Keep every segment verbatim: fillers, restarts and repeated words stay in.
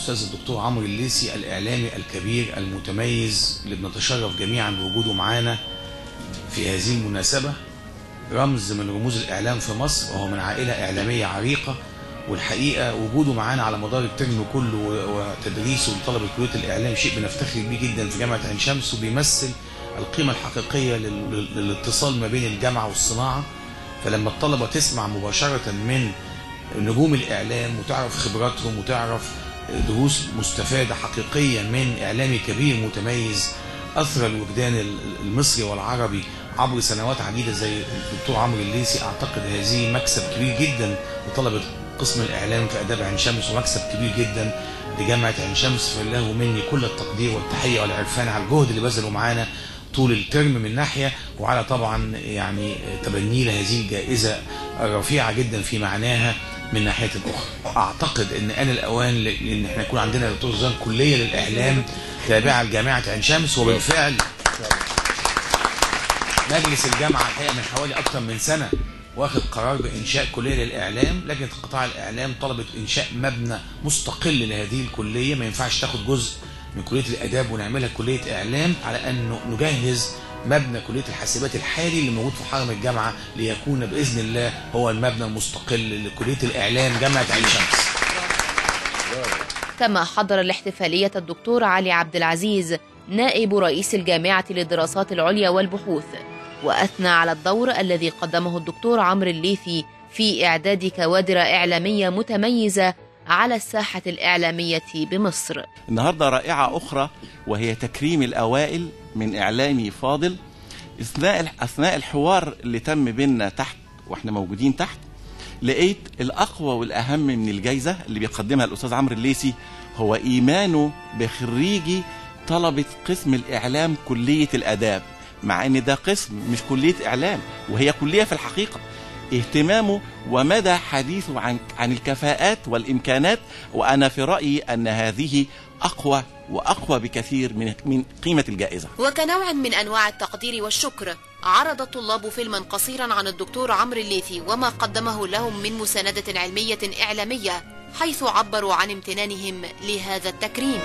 الأستاذ الدكتور عمرو الليثي الإعلامي الكبير المتميز اللي بنتشرف جميعا بوجوده معانا في هذه المناسبة. رمز من رموز الإعلام في مصر، وهو من عائلة إعلامية عريقة، والحقيقة وجوده معانا على مدار الترم كله وتدريسه لطلبة كلية الإعلام شيء بنفتخر بيه جدا في جامعة عين شمس، وبيمثل القيمة الحقيقية للاتصال ما بين الجامعة والصناعة. فلما الطلبة تسمع مباشرة من نجوم الإعلام وتعرف خبراتهم وتعرف دروس مستفادة حقيقية من إعلامي كبير متميز أثر الوجدان المصري والعربي عبر سنوات عديدة زي الدكتور عمرو الليثي، أعتقد هذه مكسب كبير جدا لطلبة قسم الإعلام في آداب عين شمس، ومكسب كبير جدا لجامعة عين شمس. فله مني كل التقدير والتحية والعرفان على الجهد اللي بذلوا معانا طول الترم من ناحية، وعلى طبعا يعني تبني لهذه الجائزة الرفيعة جدا في معناها من ناحية أخرى. أعتقد أن آن الأوان لأن احنا يكون عندنا دكتور زان كلية للإعلام تابعة لجامعة عين شمس، وبالفعل مجلس الجامعة الحقيقة من حوالي أكثر من سنة واخد قرار بإنشاء كلية للإعلام. لجنة قطاع الإعلام طلبت إنشاء مبنى مستقل لهذه الكلية، ما ينفعش تاخد جزء من كلية الآداب ونعملها كلية إعلام، على أن نجهز مبنى كلية الحاسبات الحالي اللي موجود في حرم الجامعة ليكون بإذن الله هو المبنى المستقل لكلية الإعلام جامعة عين شمس. كما حضر الاحتفالية الدكتور علي عبد العزيز نائب رئيس الجامعة للدراسات العليا والبحوث، وأثنى على الدور الذي قدمه الدكتور عمرو الليثي في إعداد كوادر إعلامية متميزة على الساحة الإعلامية بمصر. النهاردة رائعة أخرى وهي تكريم الأوائل من إعلامي فاضل. أثناء أثناء الحوار اللي تم بيننا تحت وإحنا موجودين تحت، لقيت الأقوى والأهم من الجائزة اللي بيقدمها الأستاذ عمرو الليثي هو إيمانه بخريجي طلبة قسم الإعلام كلية الآداب، مع إن ده قسم مش كلية إعلام وهي كلية في الحقيقة. اهتمامه ومدى حديثه عن عن الكفاءات والإمكانات، وأنا في رأيي أن هذه أقوى وأقوى بكثير من من قيمة الجائزة. وكنوع من أنواع التقدير والشكر، عرض الطلاب فيلما قصيرا عن الدكتور عمرو الليثي وما قدمه لهم من مساندة علمية إعلامية، حيث عبروا عن امتنانهم لهذا التكريم.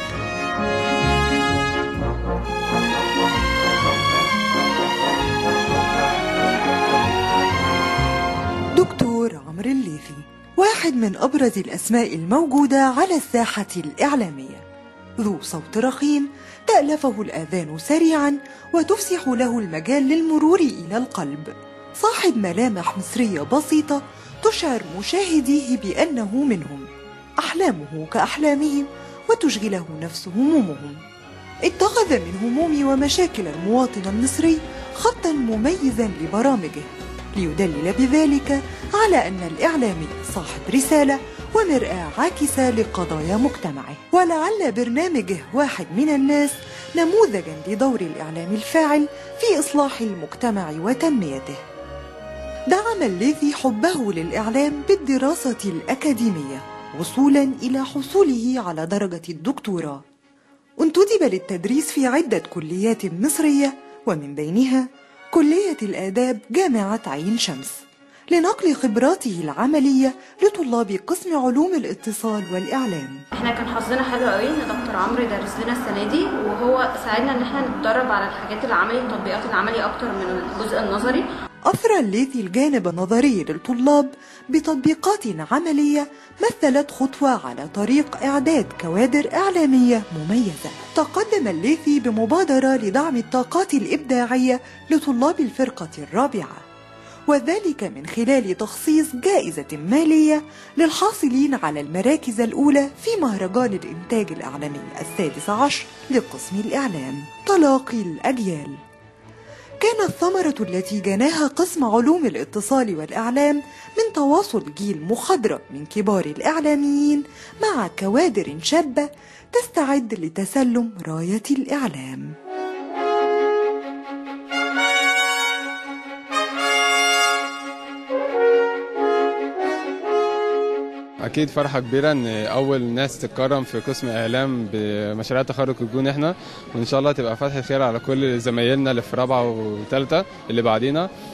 دكتور عمرو الليثي واحد من أبرز الأسماء الموجودة على الساحة الإعلامية، ذو صوت رخيم تألفه الآذان سريعا وتفسح له المجال للمرور إلى القلب، صاحب ملامح مصرية بسيطة تشعر مشاهديه بأنه منهم، أحلامه كأحلامهم وتشغله نفسه همومهم. اتخذ من هموم ومشاكل المواطن المصري خطا مميزا لبرامجه، ليدلل بذلك على أن الإعلامي صاحب رسالة ومرآة عاكسة لقضايا مجتمعه. ولعل برنامجه واحد من الناس نموذجا لدور الإعلام الفاعل في إصلاح المجتمع وتنميته. دعم الليثي حبه للإعلام بالدراسة الأكاديمية وصولا إلى حصوله على درجة الدكتوراه. انتدب للتدريس في عدة كليات مصرية، ومن بينها كلية الآداب جامعة عين شمس، لنقل خبراته العملية لطلاب قسم علوم الاتصال والإعلام. احنا كان حظنا حلو قوي ان دكتور عمرو درس لنا السنة دي، وهو ساعدنا ان احنا نتدرب على الحاجات العملي، التطبيقات العملي اكتر من الجزء النظري. أثرى الليثي الجانب النظري للطلاب بتطبيقات عملية مثلت خطوة على طريق إعداد كوادر إعلامية مميزة. تقدم الليثي بمبادرة لدعم الطاقات الإبداعية لطلاب الفرقة الرابعة، وذلك من خلال تخصيص جائزة مالية للحاصلين على المراكز الأولى في مهرجان الإنتاج الإعلامي السادس عشر لقسم الإعلام تلاقي الأجيال. كانت الثمرة التي جناها قسم علوم الاتصال والإعلام من تواصل جيل مخضرم من كبار الإعلاميين مع كوادر شابة تستعد لتسلم راية الإعلام. اكيد فرحه كبيره ان اول ناس تتكرم في قسم اعلام بمشاريع تخرج الجون احنا، وان شاء الله تبقى فتحه خير على كل زمايلنا اللي في رابعه وثالثه اللي بعدينا.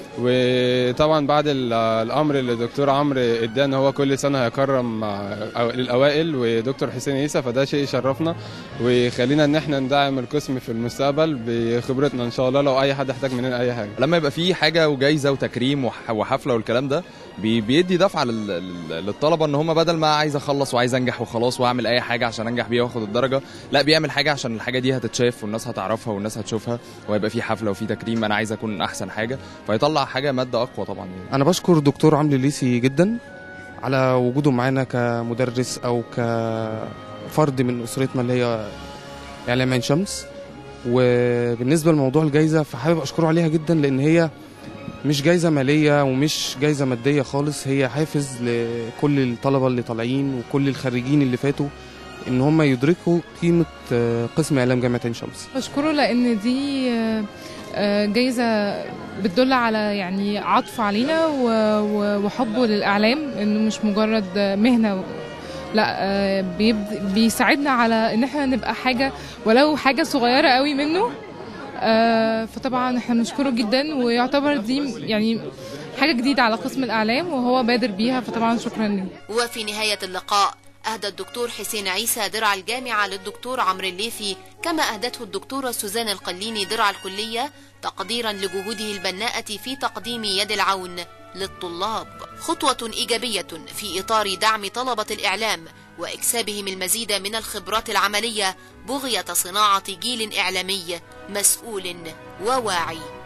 وطبعا بعد الامر اللي الدكتور عمرو اداه ان هو كل سنه هيكرم الاوائل ودكتور حسين عيسى، فده شيء يشرفنا ويخلينا ان احنا ندعم القسم في المستقبل بخبرتنا ان شاء الله لو اي حد احتاج مننا اي حاجه. لما يبقى في حاجه وجايزه وتكريم وحفله والكلام ده بيدي دفعه للطلبه ان هم بدل ما عايز اخلص وعايز انجح وخلاص واعمل اي حاجه عشان انجح بيها واخد الدرجه، لا بيعمل حاجه عشان الحاجه دي هتتشاف والناس هتعرفها والناس هتشوفها وهيبقى في حفله وفي تكريم، انا عايز اكون احسن حاجه فيطلع حاجه ماده اقوى طبعا. يعني انا بشكر الدكتور عمرو الليثي جدا على وجوده معانا كمدرس او كفرد من اسرتنا اللي هي اعلام عين شمس. وبالنسبه لموضوع الجائزه فحابب اشكره عليها جدا، لان هي مش جايزة مالية ومش جايزة مادية خالص، هي حافز لكل الطلبة اللي طالعين وكل الخريجين اللي فاتوا ان هم يدركوا قيمة قسم اعلام جامعة عين شمس. بشكره لان دي جايزة بتدل على يعني عطف علينا وحبه للاعلام، انه مش مجرد مهنة، لا بيساعدنا على ان احنا نبقى حاجة ولو حاجة صغيرة قوي منه. آه فطبعا احنا بنشكره جدا، ويعتبر دي يعني حاجه جديده على قسم الاعلام وهو بادر بيها، فطبعا شكرا له. وفي نهايه اللقاء اهدى الدكتور حسين عيسى درع الجامعه للدكتور عمرو الليثي، كما اهدته الدكتوره سوزان القليني درع الكليه تقديرا لجهوده البناءه في تقديم يد العون للطلاب، خطوه ايجابيه في اطار دعم طلبه الاعلام واكسابهم المزيد من الخبرات العمليه بغيه صناعه جيل اعلامي مسؤول وواعي.